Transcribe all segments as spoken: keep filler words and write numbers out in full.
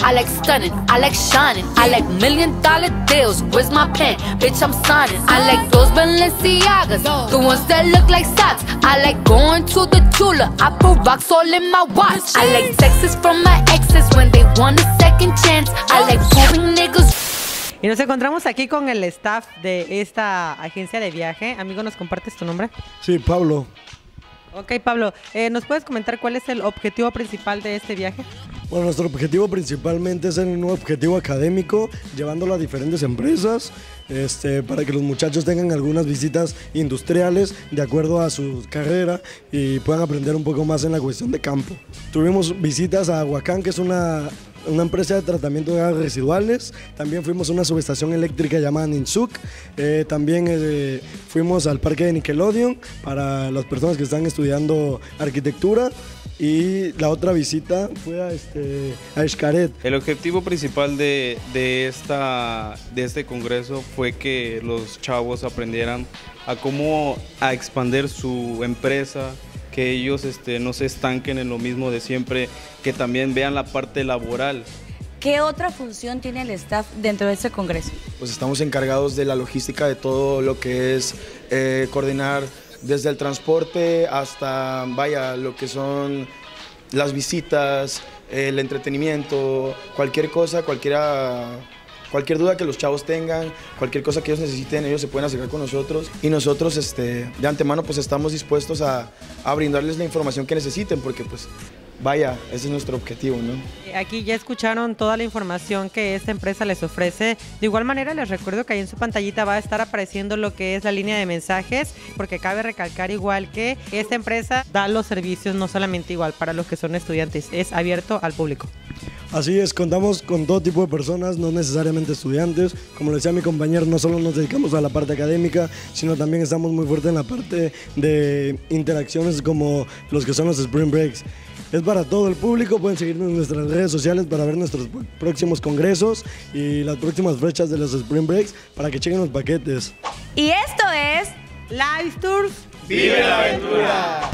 I like stunning, I like shining, I like million dollar deals. Where's my pen? Bitch, I'm signing. I like those Balenciagas, the ones that look like socks. I like going to the Tula, I put rocks all in my watch. I like texts from my exes when they want a second chance. I like proving niggas. Y nos encontramos aquí con el staff de esta agencia de viaje. Amigo, ¿nos compartes tu nombre? Sí, Pablo. Ok, Pablo, eh, ¿nos puedes comentar cuál es el objetivo principal de este viaje? Bueno, nuestro objetivo principalmente es un objetivo académico, llevándolo a diferentes empresas, este, para que los muchachos tengan algunas visitas industriales de acuerdo a su carrera y puedan aprender un poco más en la cuestión de campo. Tuvimos visitas a Huacán, que es una... una empresa de tratamiento de aguas residuales. También fuimos a una subestación eléctrica llamada Ninsuc. Eh, también eh, fuimos al parque de Nickelodeon para las personas que están estudiando arquitectura. Y la otra visita fue a, este, a Xcaret. El objetivo principal de, de, esta, de este congreso fue que los chavos aprendieran a cómo a expandir su empresa, que ellos este, no se estanquen en lo mismo de siempre, que también vean la parte laboral. ¿Qué otra función tiene el staff dentro de este congreso? Pues estamos encargados de la logística de todo lo que es eh, coordinar desde el transporte hasta, vaya, lo que son las visitas, el entretenimiento, cualquier cosa, cualquiera... Cualquier duda que los chavos tengan, cualquier cosa que ellos necesiten, ellos se pueden acercar con nosotros y nosotros este, de antemano pues estamos dispuestos a, a brindarles la información que necesiten porque pues vaya, ese es nuestro objetivo, ¿no? Aquí ya escucharon toda la información que esta empresa les ofrece. De igual manera les recuerdo que ahí en su pantallita va a estar apareciendo lo que es la línea de mensajes, porque cabe recalcar igual que esta empresa da los servicios no solamente igual para los que son estudiantes, es abierto al público. Así es, contamos con todo tipo de personas, no necesariamente estudiantes. Como le decía mi compañero, no solo nos dedicamos a la parte académica, sino también estamos muy fuertes en la parte de interacciones como los que son los Spring Breaks. Es para todo el público, pueden seguirnos en nuestras redes sociales para ver nuestros próximos congresos y las próximas fechas de los Spring Breaks para que chequen los paquetes. Y esto es Live Tours. ¡Vive la aventura!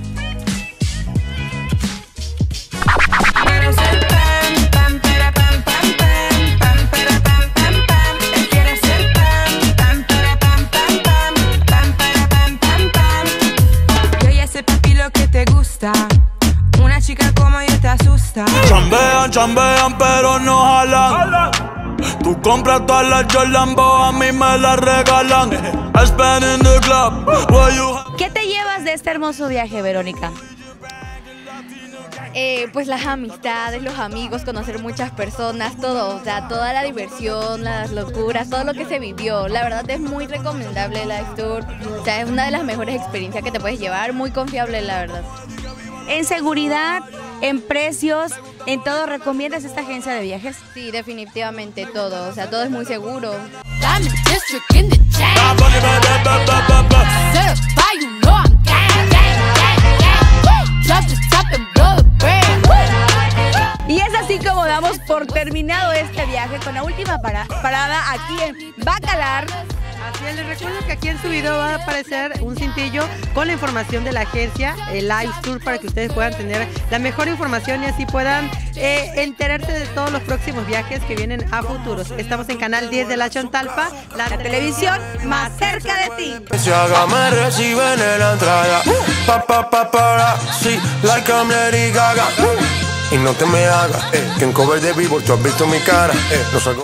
Yo ya sé, papi, lo que te gusta. Una chica como yo te asusta. Chambean, chambean, pero no jalan. Tú compras todas las Jordan, a mí me las regalan. I spend in the club, where you... ¿Qué te llevas de este hermoso viaje, Verónica? Eh, pues las amistades, los amigos, conocer muchas personas, todo, o sea, toda la diversión, las locuras, todo lo que se vivió. La verdad es muy recomendable Live Tour, o sea, es una de las mejores experiencias que te puedes llevar, muy confiable, la verdad. En seguridad, en precios, en todo, ¿recomiendas esta agencia de viajes? Sí, definitivamente todo, o sea, todo es muy seguro. Y es así como damos por terminado este viaje con la última para parada aquí en Bacalar. Así es, les recuerdo que aquí en su video va a aparecer un cintillo con la información de la agencia, el Live Tour, para que ustedes puedan tener la mejor información y así puedan eh, enterarse de todos los próximos viajes que vienen a futuros. Estamos en Canal diez de La Chontalpa, la, la televisión más cerca de ti. Si haga me reciben en la entrada, pa pa pa para, sí, like I'm Lady Gaga. Y no te me hagas, eh, que en cover de vivo tú has visto mi cara, eh, no salgo.